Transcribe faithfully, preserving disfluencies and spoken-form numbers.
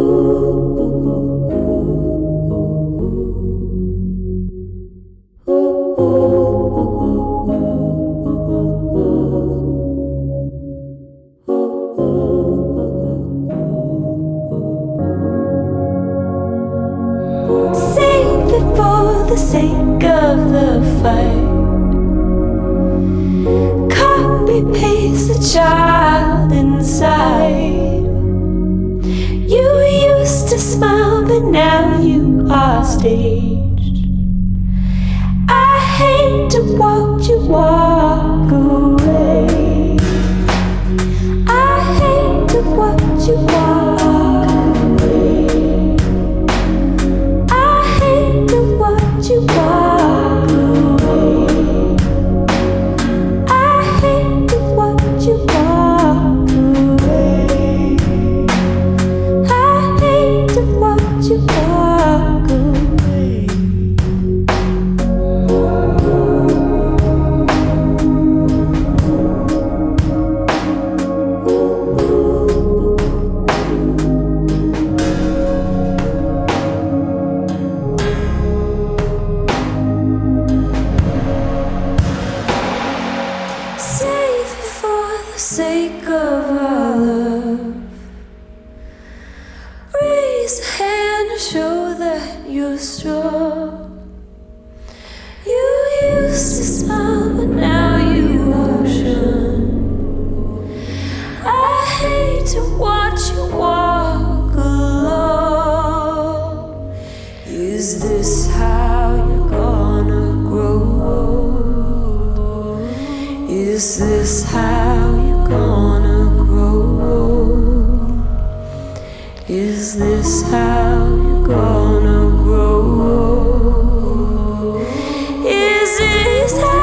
Save it for the sake of the fight. Copy paste the child inside. You used to smile, but now you are staged. I hate to watch you walk away. I hate to watch you walk away. I hate to watch you walk away. I hate to watch you walk away. I hate to watch you walk away. Save it for the sake of our love. Raise a hand to show that you're strong. You used to smile, but now you are shunned. I hate to watch you walk alone. Is this how you're gonna grow old? Is this how you're gonna grow old? Is this how you're gonna grow old? Is this how